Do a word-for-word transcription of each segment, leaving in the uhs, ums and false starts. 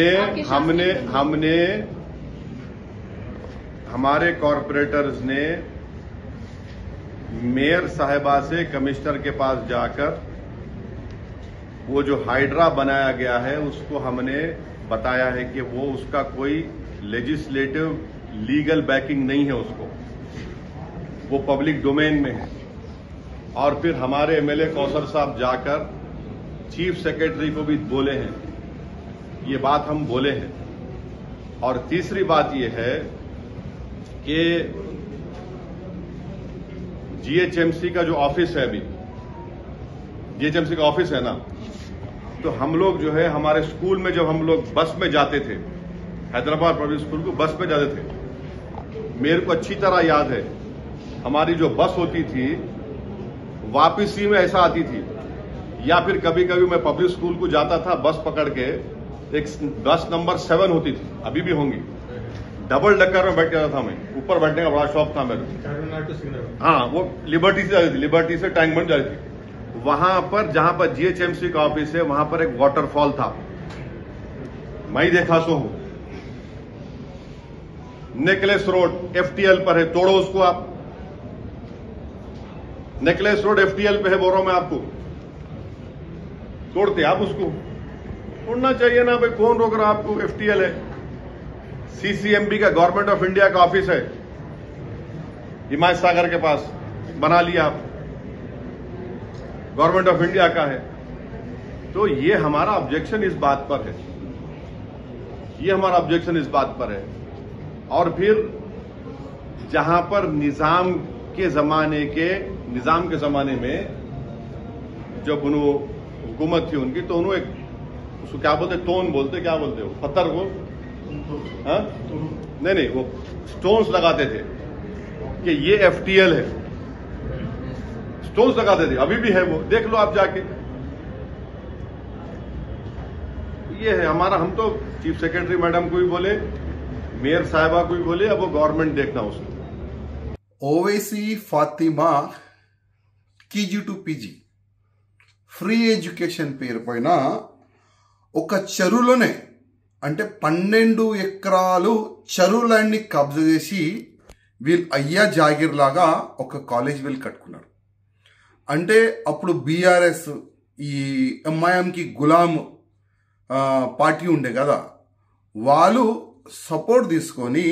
हमने हमने हमारे कॉरपोरेटर्स ने मेयर साहिबा से कमिश्नर के पास जाकर वो जो हाइड्रा बनाया गया है उसको हमने बताया है कि वो उसका कोई लेजिस्लेटिव लीगल बैकिंग नहीं है, उसको वो पब्लिक डोमेन में है। और फिर हमारे एमएलए कौसर साहब जाकर चीफ सेक्रेटरी को भी बोले हैं, ये बात हम बोले हैं। और तीसरी बात ये है कि जीएचएमसी का जो ऑफिस है, अभी जीएचएमसी का ऑफिस है ना, तो हम लोग जो है हमारे स्कूल में जब हम लोग बस में जाते थे, हैदराबाद पब्लिक स्कूल को बस में जाते थे, मेरे को अच्छी तरह याद है हमारी जो बस होती थी वापसी में ऐसा आती थी, या फिर कभी कभी मैं पब्लिक स्कूल को जाता था बस पकड़ के, एक बस नंबर सेवन होती थी, अभी भी होंगी, डबल डकर में बैठ जाता था मैं, ऊपर बैठने का बड़ा शौक था मेरे। हाँ, वो लिबर्टी से जाती थी, लिबर्टी से टैंक बंड जाती थी। वहां पर जहां पर जीएचएमसी का ऑफिस है वहां पर एक वाटरफॉल था, मैं ही देखा सो हूं। नेकलेस रोड एफटीएल पर है, तोड़ो उसको आप। नेकलेस रोड एफटीएल पे है, बोल रहा हूं मैं आपको, तोड़ते आप उसको, तोड़ना चाहिए ना भाई, कौन रोक रहा आपको? एफटीएल है, सीसीएमबी का गवर्नमेंट ऑफ इंडिया का ऑफिस है हिमायत सागर के पास, बना लिया आप, गवर्नमेंट ऑफ इंडिया का है। तो ये हमारा ऑब्जेक्शन इस बात पर है, ये हमारा ऑब्जेक्शन इस बात पर है। और फिर जहां पर निजाम के जमाने के निजाम के जमाने में जब उन्होंने हुकूमत थी उनकी, तो उन्होंने एक उसको क्या बोलते, टोन बोलते, क्या बोलते हो, पत्थर को, हाँ नहीं नहीं वो स्टोन्स लगाते थे कि ये एफटीएल है, स्टोन्स लगाते थे, अभी भी है वो, देख लो आप जाके। ये है हमारा, हम तो चीफ सेक्रेटरी मैडम को भी बोले, मेयर साहिबा को भी बोले, अब वो गवर्नमेंट देखना उसको। Owaisi Fatima KG to PG free education పేరు పైన ఒక చెరువులోనే అంటే పన్నెండు ఎకరాలు చెరువులన్నీ కబ్జా చేసి వీళ్ళు అయ్యా జాగీర్ లాగా ఒక కాలేజ్ వీళ్ళు కట్టుకున్నారు. అంటే అప్పుడు బీఆర్ఎస్ ఈ ఎంఐఎంకి గులాం పార్టీ ఉండే కదా, వాళ్ళు సపోర్ట్ తీసుకొని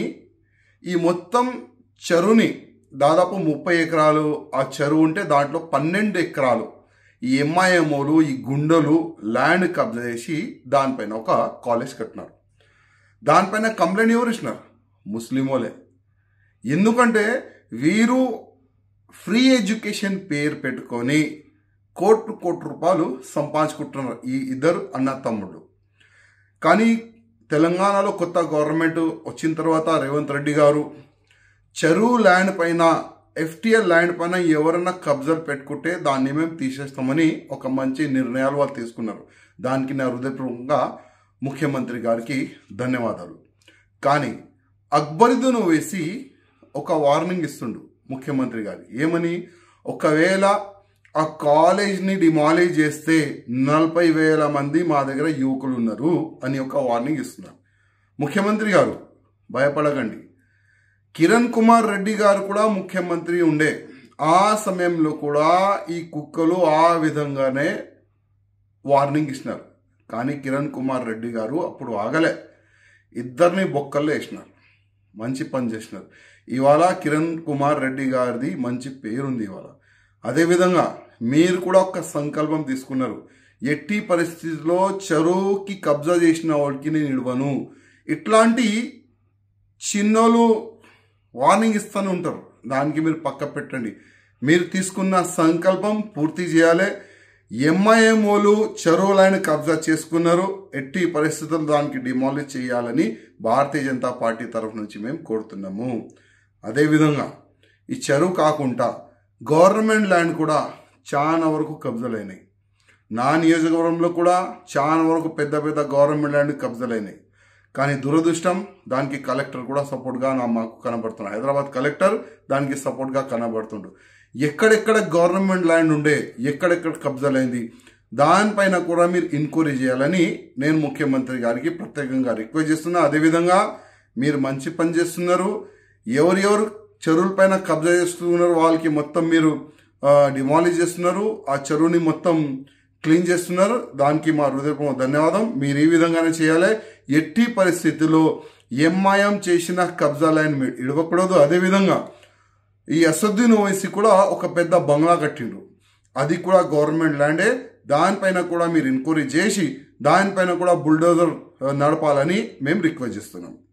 ఈ మొత్తం చెరువుని, దాదాపు ముప్పై ఎకరాలు ఆ చెరువు ఉంటే దాంట్లో పన్నెండు ఎకరాలు ఈ ఎంఐఎంఓలు, ఈ గుండెలు ల్యాండ్ కబ్జా చేసి దానిపైన ఒక కాలేజ్ కట్టినారు. దానిపైన కంప్లైంట్ ఎవరు ఇచ్చినారు? ముస్లిమోలే. ఎందుకంటే వీరు ఫ్రీ ఎడ్యుకేషన్ పేరు పెట్టుకొని కోట్లు కోట్ల రూపాయలు సంపాదించుకుంటున్నారు ఈ ఇద్దరు అన్న తమ్ముళ్ళు. కానీ తెలంగాణలో కొత్త గవర్నమెంట్ వచ్చిన తర్వాత రేవంత్ రెడ్డి గారు చెరువు ల్యాండ్ పైన, ఎఫ్టీఎల్ ల్యాండ్ పైన ఎవరన్నా కబ్జాలు పెట్టుకుంటే దాన్ని మేము తీసేస్తామని ఒక మంచి నిర్ణయాలు వాళ్ళు తీసుకున్నారు. దానికి నా హృదయపూర్వకంగా ముఖ్యమంత్రి గారికి ధన్యవాదాలు. కానీ అక్బరుద్దీన్ ఓవైసీ ఒక వార్నింగ్ ఇస్తుండు ముఖ్యమంత్రి గారు, ఏమని? ఒకవేళ ఆ కాలేజ్ని డిమాలిష్ చేస్తే నలభై వేల మంది మా దగ్గర యువకులు ఉన్నారు అని ఒక వార్నింగ్ ఇస్తున్నారు. ముఖ్యమంత్రి గారు భయపడకండి. కిరణ్ కుమార్ రెడ్డి గారు కూడా ముఖ్యమంత్రి ఉండే ఆ సమయంలో కూడా ఈ కుక్కలు ఆ విధంగానే వార్నింగ్ ఇచ్చినారు. కానీ కిరణ్ కుమార్ రెడ్డి గారు అప్పుడు ఆగలే, ఇద్దరిని బొక్కల్లో వేసినారు, మంచి పని చేసినారు. ఇవాళ కిరణ్ కుమార్ రెడ్డి గారిది మంచి పేరుంది ఇవాళ. అదేవిధంగా మీరు కూడా ఒక సంకల్పం తీసుకున్నారు, ఎట్టి పరిస్థితుల్లో చెరువుకి కబ్జా చేసిన వాడికి నేను ఇవ్వను. ఇట్లాంటి చిన్నోళ్ళు వార్నింగ్ ఇస్తూనే ఉంటారు, దానికి మీరు పక్క పెట్టండి. మీరు తీసుకున్న సంకల్పం పూర్తి చేయాలి. ఎంఐఎంఓలు చెరువులను కబ్జా చేసుకున్నారు, ఎట్టి పరిస్థితుల్లో దానికి డిమాలిష్ చేయాలని భారతీయ జనతా పార్టీ తరఫు నుంచి మేము కోరుతున్నాము. అదేవిధంగా ఈ చెరువు కాకుండా గవర్నమెంట్ ల్యాండ్ కూడా చాలా వరకు కబ్జాలైనాయి. నా నియోజకవర్గంలో కూడా చాలా వరకు పెద్ద పెద్ద గవర్నమెంట్ ల్యాండ్ కబ్జాలైనాయి. కానీ దురదృష్టం దానికి కలెక్టర్ కూడా సపోర్ట్గా నా మాకు కనబడుతున్నాడు. హైదరాబాద్ కలెక్టర్ దానికి సపోర్ట్గా కనబడుతుండు. ఎక్కడెక్కడ గవర్నమెంట్ ల్యాండ్ ఉండే, ఎక్కడెక్కడ కబ్జాలైంది, దానిపైన కూడా మీరు ఎంక్వైరీ చేయాలని నేను ముఖ్యమంత్రి గారికి ప్రత్యేకంగా రిక్వెస్ట్ చేస్తున్నా. అదేవిధంగా మీరు మంచి పని చేస్తున్నారు. ఎవరెవరు చెరువుల పైన కబ్జా చేస్తున్నారు వాళ్ళకి మొత్తం మీరు డిమాలిష్ చేస్తున్నారు, ఆ చెరువుని మొత్తం క్లీన్ చేస్తున్నారు. దానికి మా హృదయపూర్వక ధన్యవాదం. మీరు ఈ విధంగానే చేయాలి. ఎట్టి పరిస్థితుల్లో ఎంఐఎం చేసిన కబ్జా లైన్ మీరు ఇడవకూడదు. అదేవిధంగా ఈ అసదుద్దీన్ ఓవైసీ కూడా ఒక పెద్ద బంగ్లా కట్టిండ్రు, అది కూడా గవర్నమెంట్ ల్యాండే. దానిపైన కూడా మీరు ఎంక్వైరీ చేసి దానిపైన కూడా బుల్డోజర్ నడపాలని మేము రిక్వెస్ట్ చేస్తున్నాం.